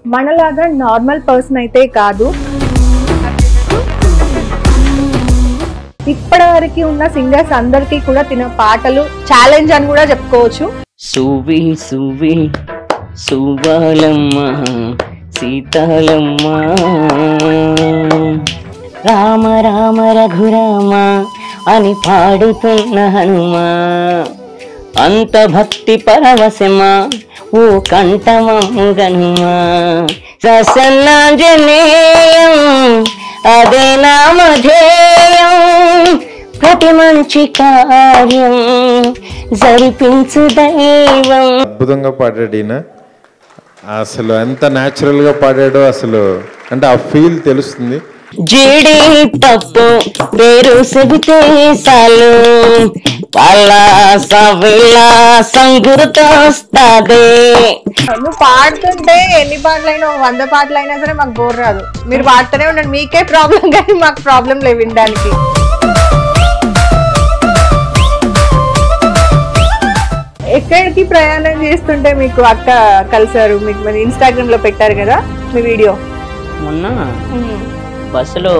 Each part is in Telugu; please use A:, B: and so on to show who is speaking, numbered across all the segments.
A: మనలాగా నార్మల్ పర్సన్ అయితే కాదు. ఇప్పటివరకు ఉన్న సింగర్స్ అందరికీ కూడా తిన పాటలు ఛాలెంజ్ అని కూడా చెప్పుకోవచ్చు.
B: సువి సువి సువాలమ్మ సీతాలమ్మ రామ రామ రఘురామ అని పాడుతున్న హనుమా, అంత భక్తి పరవశమా ఓ కంఠమమ్ము గనుమా, ససన్నాంజనేయం అదే నామధేయం, ప్రతి మంచి కార్యం జరిపించు దైవం.
C: అద్భుతంగా పాడాడు ఈయన. అసలు ఎంత న్యాచురల్ గా పాడాడో అసలు అంటే ఆ ఫీల్ తెలుస్తుంది.
B: జీడి తప్పు పేరు చెబితే చాలు విలాసం గుర్తొస్తాదే.
A: నువ్వు పాడుతుంటే ఎన్ని పాటలైనా 100 పాటలైనా సరే మాకు బోర్ రాదు. మీరు పాడుతూనే ఉండండి, మీకే ప్రాబ్లం కానీ మాకు ప్రాబ్లం లేదు వినడానికి. ఎక్కడికి ప్రయాణం చేస్తుంటే మీకు అక్క కలిసారు? మీకు మరి ఇన్స్టాగ్రామ్ లో పెట్టారు కదా మీ వీడియో.
B: మొన్న బస్సులో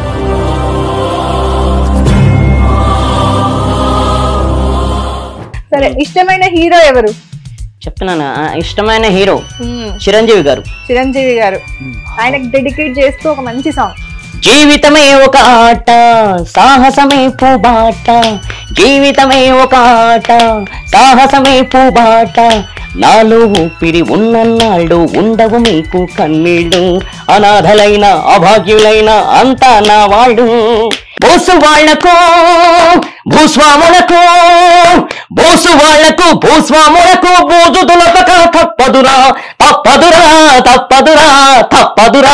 A: సరే, ఇష్టమైన హీరో ఎవరు?
B: చెప్తున్నాను, ఇష్టమైన హీరో చిరంజీవి గారు.
A: చిరంజీవి గారు ఆయనకు డెడికేట్ చేస్తూ ఒక మంచి సాంగ్.
B: జీవితమే ఒక ఆట సాహసమే పూబాట, జీవితమే ఒక ఆట సాహసమే పూబాట, నాలో ఊపిరి ఉన్నన్నాళ్ళు ఉండవు మీకు కన్నీళ్ళు, అనాథలైన అభాగ్యులైన అంతా నా వాళ్ళు, బోసు వాళ్లకు భూస్వాములకు బోసు వాళ్లకు భూస్వాములకు బోజు దులపక తప్పదురా తప్పదురా తప్పదురా తప్పదురా.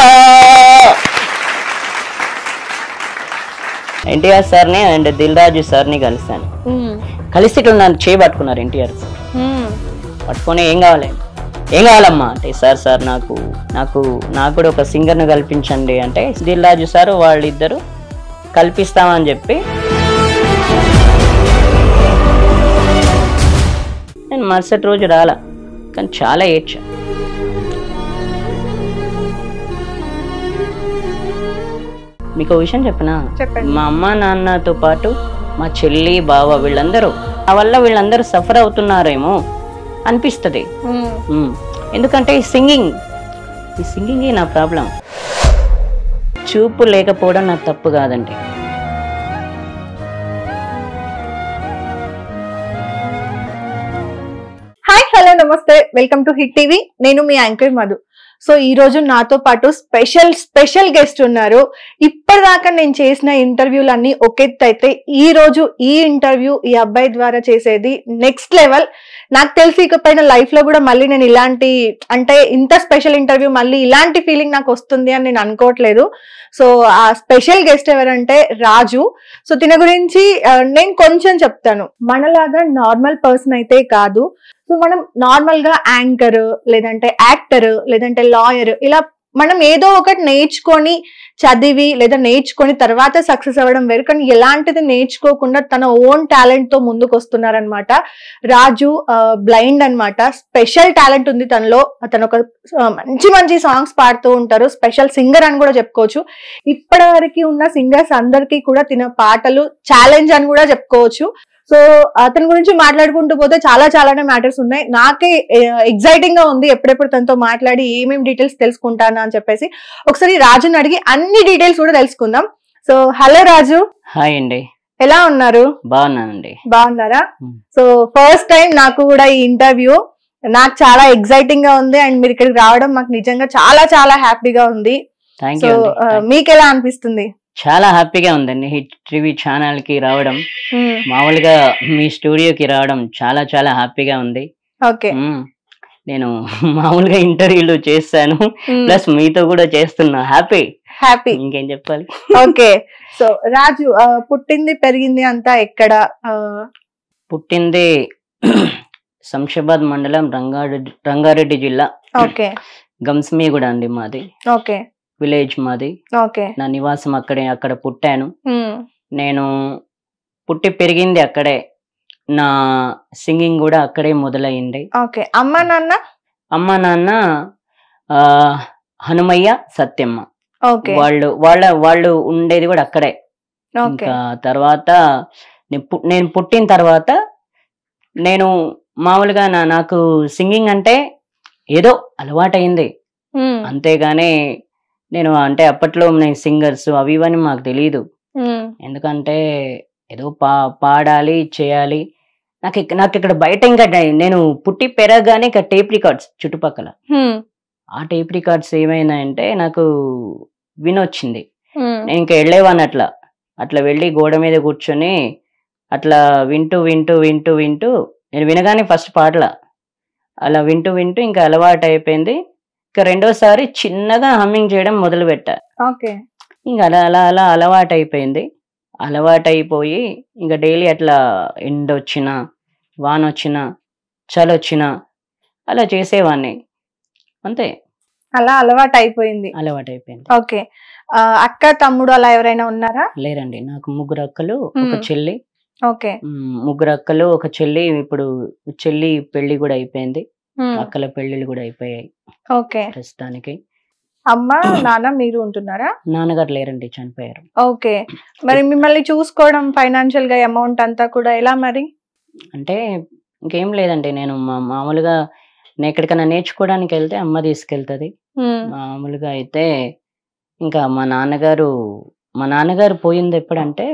B: ఎన్టీఆర్ సార్ని అండ్ దిల్ రాజు సార్ని కలిసాను. కలిసి ఇట్లా నన్ను చేయబట్టుకున్నారు ఎన్టీఆర్ సార్. పట్టుకొని ఏం కావాలమ్మా అంటే, సార్ నాకు కూడా ఒక సింగర్ను కల్పించండి అంటే, దిల్ రాజు సార్ వాళ్ళిద్దరు కల్పిస్తామని చెప్పి నేను మరుసటి రోజు రాలా, కానీ చాలా ఏడ్చా. మీకు విషయం చెప్పనా, మా అమ్మ నాన్నతో పాటు మా చెల్లి బావ వీళ్ళందరూ నా వల్ల వీళ్ళందరూ సఫర్ అవుతున్నారేమో అనిపిస్తుంది. ఎందుకంటే ఈ సింగింగ్ నా ప్రాబ్లం. చూపు లేకపోవడం నాకు తప్పు కాదండి.
A: హాయ్, హలో, నమస్తే, వెల్కమ్ టు హిట్ టీవీ. నేను మీ యాంకర్ మధు. సో ఈ రోజు నాతో పాటు స్పెషల్ గెస్ట్ ఉన్నారు. ఇప్పటిదాకా నేను చేసిన ఇంటర్వ్యూలన్నీ ఒకెత్తు అయితే ఈ రోజు ఈ ఇంటర్వ్యూ ఈ అబ్బాయి ద్వారా చేసేది నెక్స్ట్ లెవెల్. నాకు తెలిసి ఇకపైన లైఫ్ లో కూడా మళ్ళీ నేను ఇలాంటి అంటే ఇంత స్పెషల్ ఇంటర్వ్యూ మళ్ళీ ఇలాంటి ఫీలింగ్ నాకు వస్తుంది అని నేను అనుకోవట్లేదు. సో ఆ స్పెషల్ గెస్ట్ ఎవరంటే రాజు. సో దీని గురించి నేను కొంచెం చెప్తాను. మనలాగా నార్మల్ పర్సన్ అయితే కాదు. సో మనం నార్మల్ గా యాంకర్ లేదంటే యాక్టర్ లేదంటే లాయర్ ఇలా మనం ఏదో ఒకటి నేర్చుకొని చదివి లేదా నేర్చుకొని తర్వాత సక్సెస్ అవ్వడం వేరు. కానీ ఎలాంటిది నేర్చుకోకుండా తన ఓన్ టాలెంట్ తో ముందుకు వస్తున్నారనమాట. రాజు బ్లైండ్ అనమాట. స్పెషల్ టాలెంట్ ఉంది తనలో. తను ఒక మంచి సాంగ్స్ పాడుతూ ఉంటారు. స్పెషల్ సింగర్ అని కూడా చెప్పుకోవచ్చు. ఇప్పటివరకు ఉన్న సింగర్స్ అందరికీ కూడా తిన పాటలు ఛాలెంజ్ అని కూడా చెప్పుకోవచ్చు. సో అతని గురించి మాట్లాడుకుంటూ పోతే చాలానే మ్యాటర్స్ ఉన్నాయి. నాకే ఎగ్జైటింగ్ గా ఉంది ఎప్పుడెప్పుడు తనతో మాట్లాడి ఏమేమి డీటెయిల్స్ తెలుసుకుంటానా అని చెప్పేసి. ఒకసారి రాజుని అడిగి అన్ని డీటెయిల్స్ కూడా తెలుసుకుందాం. సో హలో రాజు.
B: హాయ్ అండి,
A: ఎలా ఉన్నారు?
B: బాగున్నానండి.
A: బాగున్నారా? సో ఫస్ట్ టైం నాకు కూడా ఈ ఇంటర్వ్యూ నాకు చాలా ఎగ్జైటింగ్ గా ఉంది. అండ్ మీరు ఇక్కడికి రావడం మాకు నిజంగా చాలా హ్యాపీగా ఉంది. సో మీకు ఎలా అనిపిస్తుంది?
B: చాలా హ్యాపీగా ఉందండి. హిట్ టీవీ ఛానల్ కి రావడం, మామూలుగా మీ స్టూడియోకి రావడం చాలా హ్యాపీగా ఉంది.
A: ఓకే,
B: నేను మామూలుగా ఇంటర్వ్యూలు చేస్తాను, ప్లస్ మీతో కూడా చేస్తున్నా. హ్యాపీ, ఇంకేం చెప్పాలి.
A: ఓకే, సో రాజు పుట్టింది పెరిగింది అంతా ఎక్కడ?
B: పుట్టింది శంషాబాద్ మండలం రంగారెడ్డి జిల్లా.
A: ఓకే,
B: గంస్మీగూడ అండి మాది.
A: ఓకే,
B: విలేజ్ మాది. నా నివాసం అక్కడ పుట్టాను. నేను పుట్టి పెరిగింది అక్కడే. నా సింగింగ్ కూడా అక్కడే మొదలైంది.
A: అమ్మ నాన్న
B: ఆ హనుమయ్య, సత్యమ్మ
A: ఓకే
B: వాళ్ళు ఉండేది కూడా అక్కడే.
A: ఓకే
B: ఇంకా తర్వాత నేను పుట్టిన తర్వాత నేను మామూలుగా నాకు సింగింగ్ అంటే ఏదో అలవాటైంది, అంతేగాని నేను అంటే అప్పట్లో నేను సింగర్స్ అవి ఇవని మాకు తెలియదు. ఎందుకంటే ఏదో పాడాలి చేయాలి. నాకు ఇక్కడ బయట ఇంకా నేను పుట్టి పెరగగానే ఇక్కడ టేప్ రికార్డ్స్ చుట్టుపక్కల, ఆ టేప్ రికార్డ్స్ ఏమైనాయంటే నాకు వినొచ్చింది. నేను ఇంకా వెళ్ళేవాన్ని అట్లా వెళ్ళి గోడ మీద కూర్చొని అట్లా వింటూ వింటూ వింటూ వింటూ నేను వినగానే ఫస్ట్ పాటల అలా వింటూ వింటూ ఇంకా అలవాటు అయిపోయింది. ఇంకా రెండోసారి చిన్నగా హమ్మింగ్ చేయడం మొదలు పెట్టా. ఇంకా అలా అలా అలా అలవాటు అయిపోయింది. అలవాటు అయిపోయి ఇంకా డైలీ అట్లా ఎండ వచ్చినా వాన వచ్చినా చలి వచ్చినా అలా చేసేవాడిని, అంతే.
A: అలా అలవాటు అయిపోయింది. ఓకే. అక్క తమ్ముడు అలా ఎవరైనా ఉన్నారా?
B: లేరండి, నాకు 3 అక్కలు, ఒక చెల్లి.
A: ఓకే.
B: 3 అక్కలు, ఒక చెల్లి. ఇప్పుడు చెల్లి పెళ్లి కూడా అయిపోయింది, అక్కల పెళ్లిళ్ళు కూడా అయిపోయాయి.
A: ఓకే.
B: ప్రస్తుతానికి
A: అమ్మ నాన్న మీరు ఉంటున్నారా?
B: నాన్నగారు లేరండి, చనిపోయారు.
A: ఓకే. మరి మిమ్మల్ని చూసుకోవడం ఫైనాన్షియల్ గా అమౌంట్ అంతా కూడా ఎలా మరి?
B: అంటే ఇంకేం లేదండి, నేను మామూలుగా నేను ఎక్కడికైనా నేర్చుకోవడానికి వెళ్తే అమ్మ తీసుకెళ్తుంది. మామూలుగా అయితే ఇంకా మా నాన్నగారు పోయింది ఎప్పుడంటే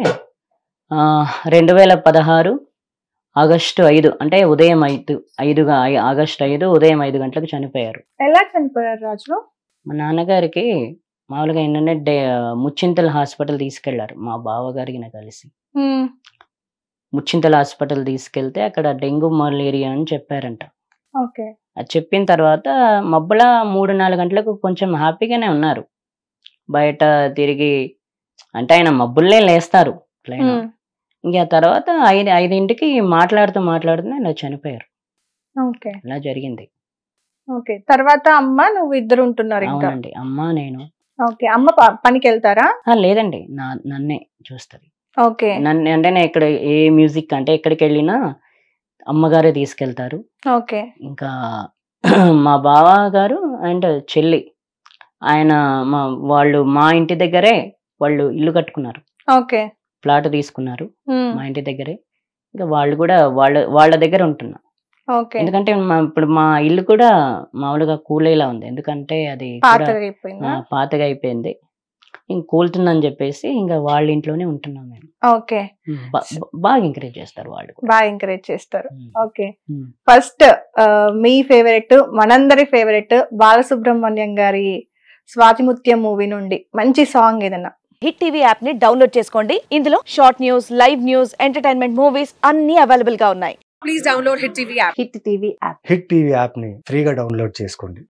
B: 2016 ఆగస్టు 5, అంటే ఉదయం 5 ఆగస్టు 5 ఉదయం 5 గంటలకు చనిపోయారు.
A: ఎలా చనిపోయారు రాజు?
B: మా నాన్నగారికి మామూలుగా ఏంటంటే ముచ్చింతల హాస్పిటల్ తీసుకెళ్లారు మా బావగారికి కలిసి. ముచ్చింతల హాస్పిటల్ తీసుకెళ్తే అక్కడ డెంగ్యూ మలేరియా అని చెప్పారంట. అది చెప్పిన తర్వాత మబ్బుల 3-4 గంటలకు కొంచెం హ్యాపీగానే ఉన్నారు, బయట తిరిగి. అంటే ఆయన మబ్బుల్లే లేస్తారు ప్లేన్. ఇంకా తర్వాత 5ంటికి మాట్లాడుతూ ఇలా చనిపోయారు. అలా జరిగింది.
A: ఓకే. తర్వాత అమ్మ నువ్వు ఇద్దరు ఉంటున్నారు?
B: అవునండి, అమ్మ నేను.
A: ఓకే. అమ్మ పనికి వెళ్తారా?
B: లేదండి, నన్నే చూస్తుంది.
A: ఓకే.
B: నన్ను అంటే నేను ఇక్కడ ఏ మ్యూజిక్ అంటే ఎక్కడికి వెళ్ళినా అమ్మగారే తీసుకెళ్తారు.
A: ఓకే.
B: ఇంకా మా బావ గారు అండ్ చెల్లి ఆయన వాళ్ళు మా ఇంటి దగ్గరే వాళ్ళు ఇల్లు కట్టుకున్నారు.
A: ఓకే.
B: ప్లాట్ తీసుకున్నారు మా ఇంటి దగ్గరే. ఇంకా వాళ్ళు కూడా వాళ్ళ దగ్గర ఉంటున్నా. ఎందుకంటే ఇప్పుడు మా ఇల్లు కూడా మామూలుగా కూలేలా ఉంది, ఎందుకంటే అది పాతగా అయిపోయింది, ఇంక కూలుతుందని చెప్పేసి ఇంకా వాళ్ళ ఇంట్లోనే ఉంటున్నాం మేము.
A: ఓకే.
B: బాగా ఎంకరేజ్ చేస్తారు వాళ్ళు,
A: బాగా ఎంకరేజ్ చేస్తారు. ఓకే. ఫస్ట్ మీ ఫేవరెట్, మనందరి ఫేవరెట్ బాలసుబ్రహ్మణ్యం గారి స్వాతిముత్యం మూవీ నుండి మంచి సాంగ్ ఏదన్నా.
D: హిట్ టీవీ యాప్ ని డౌన్లోడ్ చేసుకోండి. ఇందులో short news, live news, entertainment movies అన్ని అవైలబుల్ గా ఉన్నాయి. Please download hit TV app.
E: Hit TV app ని ఫ్రీగా డౌన్లోడ్ చేసుకోండి.